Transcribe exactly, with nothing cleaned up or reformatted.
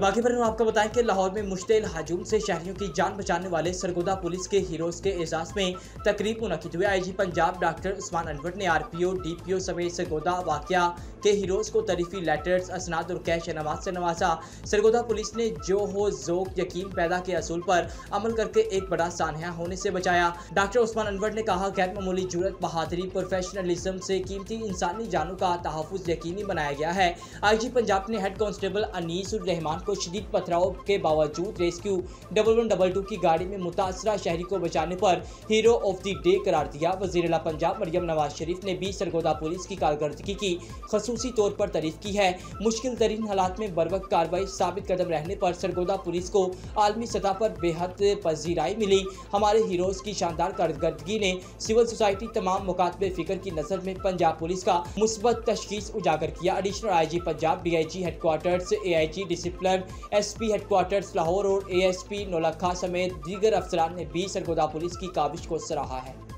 और बाकी पर आपको बताएं कि लाहौर में मुश्तिल हजूम से शहरियों की जान बचाने वाले सरगोदा पुलिस के हीरोज के एजाज में तकरीब मुनक्किद हुई। आईजी पंजाब डॉक्टर उस्मान अनवर ने आरपीओ डीपीओ समेत सरगोदा वाकया के हीरोज को तरीफी लेटर्स, असनाद और कैश इनामात से नवाजा। सरगोदा पुलिस ने जो हो ज़ोक यकीन पैदा के असूल पर अमल करके एक बड़ा सानहा होने से बचाया। डॉक्टर उस्मान अनवर ने कहा, गैर मामूली जुर्रत, बहादुरी, प्रोफेशनलिज्म से कीमती इंसानी जानों का तहफ़्फ़ुज़ यकीनी बनाया गया है। आईजी पंजाब ने हेड कांस्टेबल अनीस उर रहमान को शदीद पथराव के बावजूद rescue double one double two की गाड़ी में मुतासरा शहरी को बचाने पर हीरो ऑफ द डे करार दिया। वज़ीर आला पंजाब मरियम नवाज शरीफ ने भी सरगोदा पुलिस की कारकर्दगी की खसूसी तौर पर तारीफ की है। मुश्किल तरीन हालात में बरवक्त कार्रवाई साबित कदम रहने पर सरगोदा पुलिस को आलमी सतह पर बेहद पजीराई मिली। हमारे हीरोज की शानदार कारकर्दगी ने सिविल सोसाइटी तमाम मुकातबे फिक्र की नजर में पंजाब पुलिस का मुस्बत तशखीस उजागर किया। Additional IG Punjab, DIG headquarters, AIG discipline, SP headquarters Lahore और एएसपी नौलखा समेत दीगर अफसरान ने भी सरगोदा पुलिस की काबिश को सराहा है।